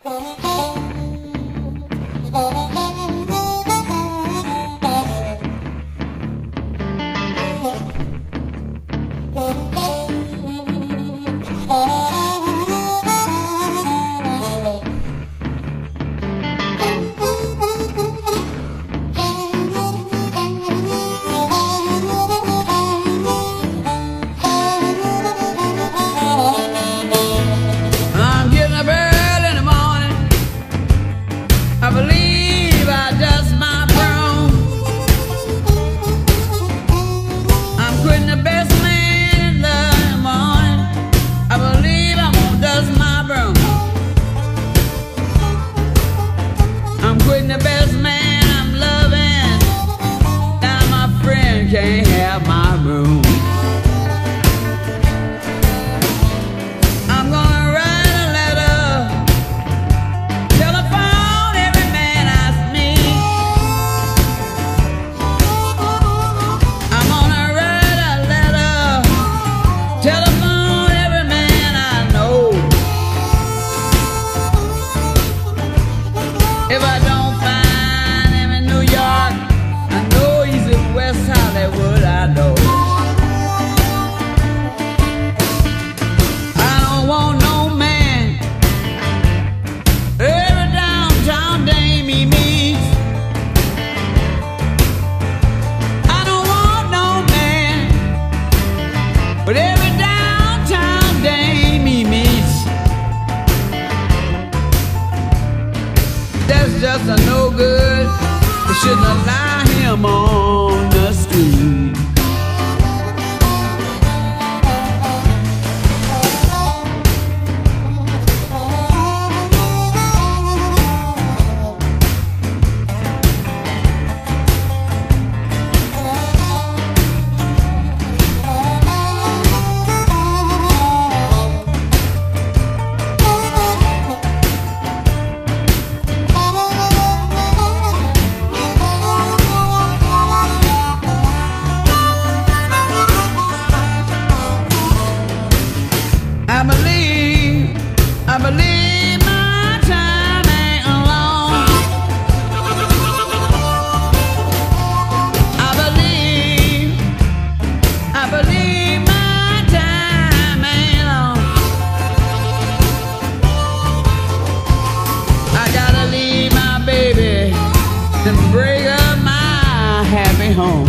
I believe I dust my broom. I'm quitting the best man in the morning. I believe I'm gonna dust my broom. I'm quitting the best man I'm loving. Now my friend can't have my room. I'm gonna write a letter, telephone every man I meet. I'm gonna write a letter, telephone every man I know. If I don't find him in New York, I know he's in West Hollywood, I know. I don't want no man every downtown dame he meets. I don't want no man but every downtown dame he meets. That's just a no good. We shouldn't allow him on the street. I believe my time ain't alone. I believe my time ain't long. I gotta leave my baby and break up my happy home.